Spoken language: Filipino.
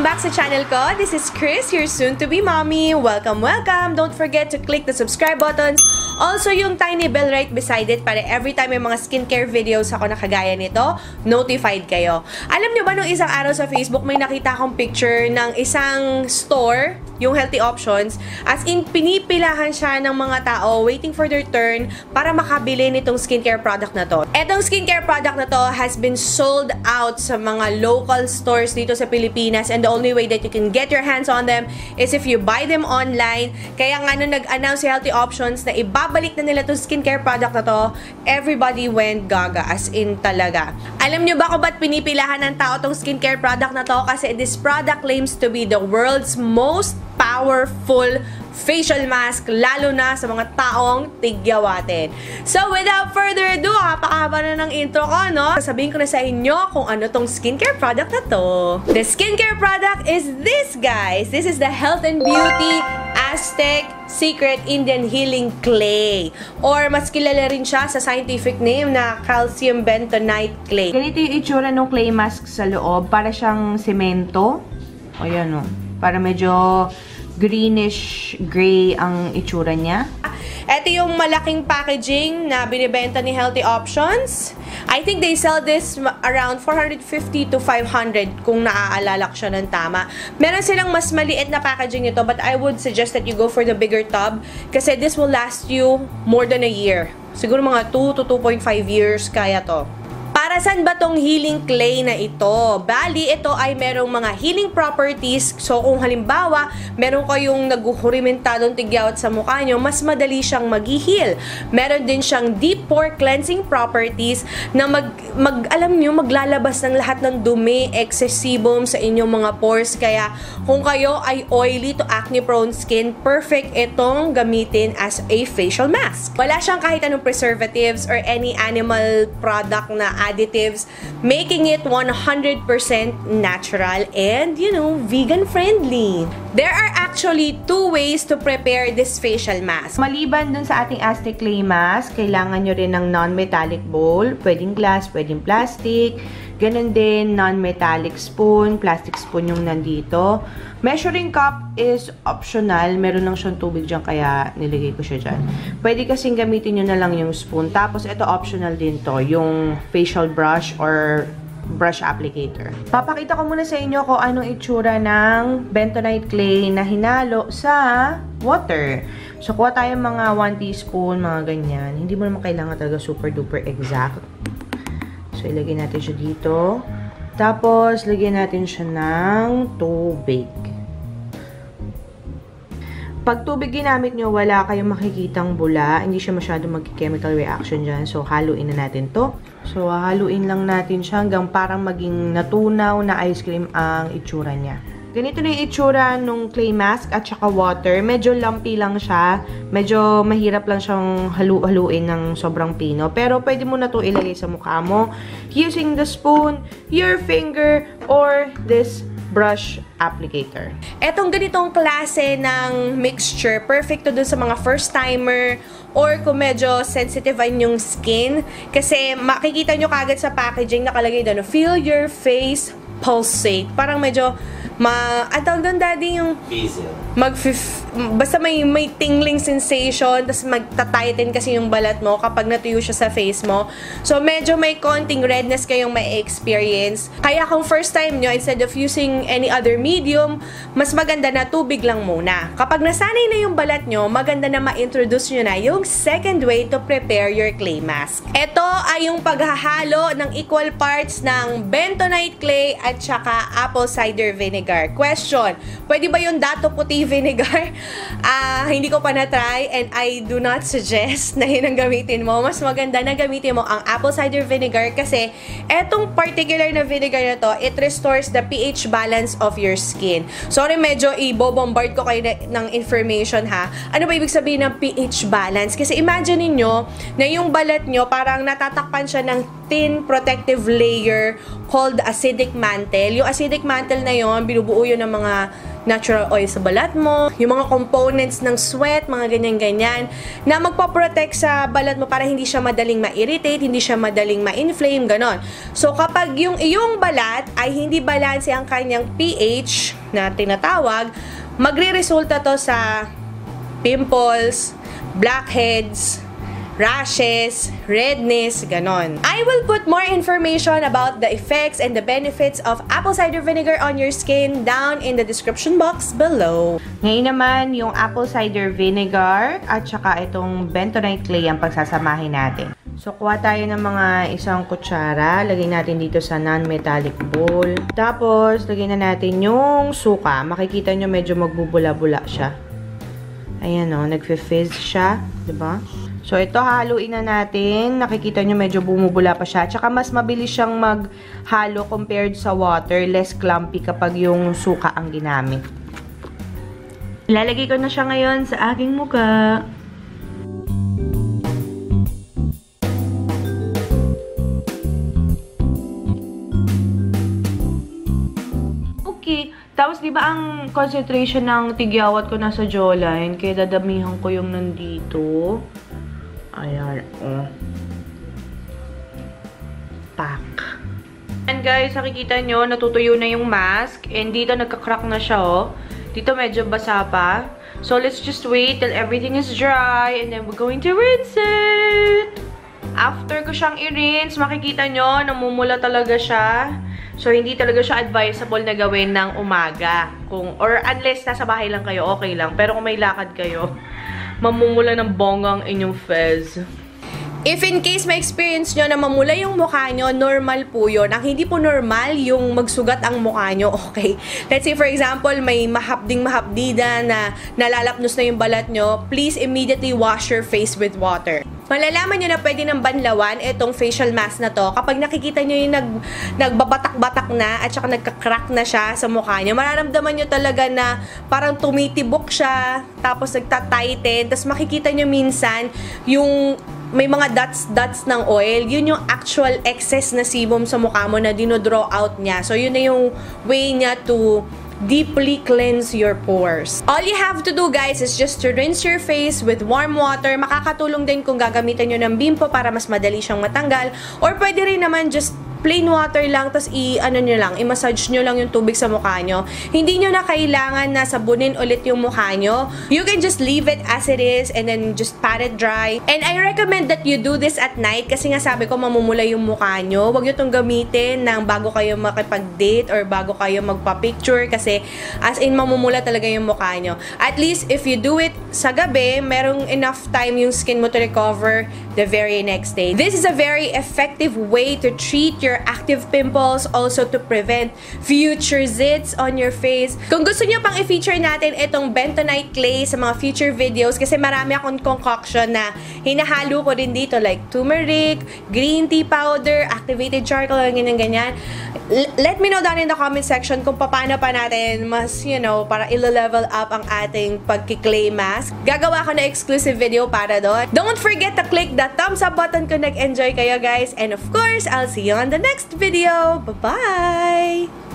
back sa channel ko. This is Chris, your soon-to-be mommy. Welcome, welcome! Don't forget to click the subscribe buttons. Also, yung tiny bell right beside it para every time may mga skincare videos ako na kagaya nito, notified kayo. Alam nyo ba, nung isang araw sa Facebook, may nakita akong picture ng isang store, yung Healthy Options, as in, pinipilahan siya ng mga tao waiting for their turn para makabili nitong skincare product na to. Etong skincare product na to has been sold out sa mga local stores dito sa Pilipinas, and the only way that you can get your hands on them is if you buy them online. Kaya nga nung nag-announce si Healthy Options na ibabalik na nila itong skincare product na to, everybody went gaga, as in talaga. Alam nyo ba kung ba't pinipilahan ng tao itong skincare product na to? Kasi this product claims to be the world's most powerful facial mask, lalo na sa mga taong tigyawatin. So, without further ado, napakahaba na ng intro ko, no? Sasabihin ko na sa inyo kung ano tong skincare product na to. The skincare product is this, guys. This is the Health and Beauty Aztec Secret Indian Healing Clay. Or, mas kilala rin siya sa scientific name na calcium bentonite clay. Ganito yung itsura ng clay mask sa loob. Para siyang semento. O, yan, o. Para medyo greenish gray ang itsura niya. Ito yung malaking packaging na binibenta ni Healthy Options. I think they sell this around 450 to 500 kung naaalala ko siya ng tama. Meron silang mas maliit na packaging nito, but I would suggest that you go for the bigger tub kasi this will last you more than a year. Siguro mga 2 to 2.5 years kaya to. Para saan ba tong healing clay na ito? Bali, ito ay merong mga healing properties. So, kung halimbawa, meron kayong naghuhurimentadong tigyawat sa mukha nyo, mas madali siyang mag-heal. Meron din siyang deep pore cleansing properties na alam nyo, maglalabas ng lahat ng dumi, excess sebum sa inyong mga pores. Kaya, kung kayo ay oily to acne-prone skin, perfect itong gamitin as a facial mask. Wala siyang kahit anong preservatives or any animal product na additives, making it 100% natural and, you know, vegan-friendly. There are actually 2 ways to prepare this facial mask. Maliban dun sa ating Aztec clay mask, kailangan nyo rin ng non-metallic bowl. Pwedeng glass, pwedeng plastic. Ganun din, non-metallic spoon. Plastic spoon yung nandito. Measuring cup is optional. Meron lang siyang tubig dyan, kaya nilagay ko siya dyan. Pwede kasing gamitin nyo na lang yung spoon. Tapos, ito optional din to, yung facial brush or brush applicator. Papakita ko muna sa inyo kung anong itsura ng bentonite clay na hinalo sa water. So, kuha tayo mga 1 teaspoon, mga ganyan. Hindi mo naman kailangan talaga super duper exact. So, ilagay natin siya dito. Tapos, lagyan natin siya ng tubig. Pag tubig ginamit nyo, wala kayong makikitang bula. Hindi siya masyadong mag-chemical reaction dyan. So, haluin na natin to. So, haluin lang natin siya hanggang parang maging natunaw na ice cream ang itsura niya. Ganito na yung itsura nung clay mask at saka water. Medyo lumpy lang siya. Medyo mahirap lang siyang haluin ng sobrang pino. Pero pwede mo na to ilagay sa mukha mo using the spoon, your finger, or this brush applicator. Etong ganitong klase ng mixture, perfect to dun sa mga first-timer or kung medyo sensitive ang yung skin. Kasi makikita nyo kagad sa packaging nakalagay doon, feel your face pulsate. Parang medyo ang tawag doon, daddy, yung basta may tingling sensation, tapos magta-tighten kasi yung balat mo kapag natuyo siya sa face mo. So, medyo may konting redness kayong may experience. Kaya kung first time nyo, instead of using any other medium, mas maganda na tubig lang muna. Kapag nasanay na yung balat nyo, maganda na ma-introduce nyo na yung second way to prepare your clay mask. Ito ay yung paghahalo ng equal parts ng bentonite clay at saka apple cider vinegar. Question, pwede ba yung dato puti vinegar? Hindi ko pa na-try and I do not suggest na yun ang gamitin mo. Mas maganda na gamitin mo ang apple cider vinegar kasi etong particular na vinegar na to, it restores the pH balance of your skin. Sorry, medyo i-bombard ko kayo ng information ha. Ano ba ibig sabihin ng pH balance? Kasi imagine niyo na yung balat nyo parang natatakpan siya ng thin protective layer called acidic mantle. Yung acidic mantle na yon, binubuo yun ng mga natural oil sa balat mo, yung mga components ng sweat, mga ganyan-ganyan, na magpaprotect sa balat mo para hindi siya madaling ma-irritate, hindi siya madaling ma-inflame, ganon. So, kapag yung iyong balat ay hindi balanse ang kanyang pH na tinatawag, magre-resulta to sa pimples, blackheads, rashes, redness, ganon. I will put more information about the effects and the benefits of apple cider vinegar on your skin down in the description box below. Ngayon naman, yung apple cider vinegar at saka itong bentonite clay ang pagsasamahin natin. So, kuha tayo ng mga isang kutsara. Lagay natin dito sa non-metallic bowl. Tapos, lagay na natin yung suka. Makikita nyo medyo magbubula-bula siya. Ayan o, nagfe-fizz siya. Diba? So, ito haluin na natin. Nakikita nyo medyo bumubula pa siya. Tsaka mas mabilis siyang maghalo compared sa water. Less clumpy kapag yung suka ang ginamit. Ilalagay ko na siya ngayon sa aking mukha. Okay. Tapos, di ba ang concentration ng tigyawat ko nasa jawline? Kaya dadamihan ko yung nandito. Ayan, oh. Pak. And guys, nakikita nyo, natutuyo na yung mask. And dito, nagka-crack na siya, oh. Dito, medyo basa pa. So, let's just wait till everything is dry. And then, we're going to rinse it. After ko siyang i-rinse, makikita nyo, namumula talaga siya. So, hindi talaga siya advisable na gawin ng umaga. Or unless nasa bahay lang kayo, okay lang. Pero kung may lakad kayo, mamumula ng bonggang inyong fez. If in case may experience nyo na mamula yung mukha nyo, normal po yun. Ang hindi po normal, yung magsugat ang mukha nyo, okay? Let's say, for example, may mahapding-mahapdida na nalalapnos na yung balat nyo, please immediately wash your face with water. Malalaman nyo na pwede ng banlawan itong facial mask na to kapag nakikita nyo yung nagbabatak-batak na at saka nagka-crack na siya sa mukha nyo. Mararamdaman nyo talaga na parang tumitibok siya, tapos nagtatighten, tapos makikita nyo minsan yung may mga dots ng oil, yun yung actual excess na sebum sa mukha mo na dinodraw out niya. So, yun na yung way niya to deeply cleanse your pores. All you have to do, guys, is just to rinse your face with warm water. Makakatulong din kung gagamitan nyo ng bimpo para mas madali siyang matanggal. Or pwede rin naman just plain water lang, tapos i-massage nyo lang yung tubig sa mukha nyo. Hindi nyo na kailangan na sabunin ulit yung mukha nyo. You can just leave it as it is and then just pat it dry. And I recommend that you do this at night kasi nga sabi ko mamumula yung mukha nyo. Huwag nyo itong gamitin ng bago kayo makipag-date or bago kayo magpa-picture kasi as in mamumula talaga yung mukha nyo. At least if you do it sa gabi, merong enough time yung skin mo to recover the very next day. This is a very effective way to treat your active pimples, also to prevent future zits on your face. Kung gusto niyo pang i-feature natin itong bentonite clay sa mga future videos, kasi marami akong concoction na hinahalo ko din dito like turmeric, green tea powder, activated charcoal, ganyan-ganyan. Let me know down in the comment section kung paano pa natin mas, para ilo-level up ang ating pagki-clay mask. Gagawa ko na exclusive video para doon. Don't forget to click the thumbs up button kung nag-enjoy kayo, guys. And of course, I'll see you on the next video. Bye-bye!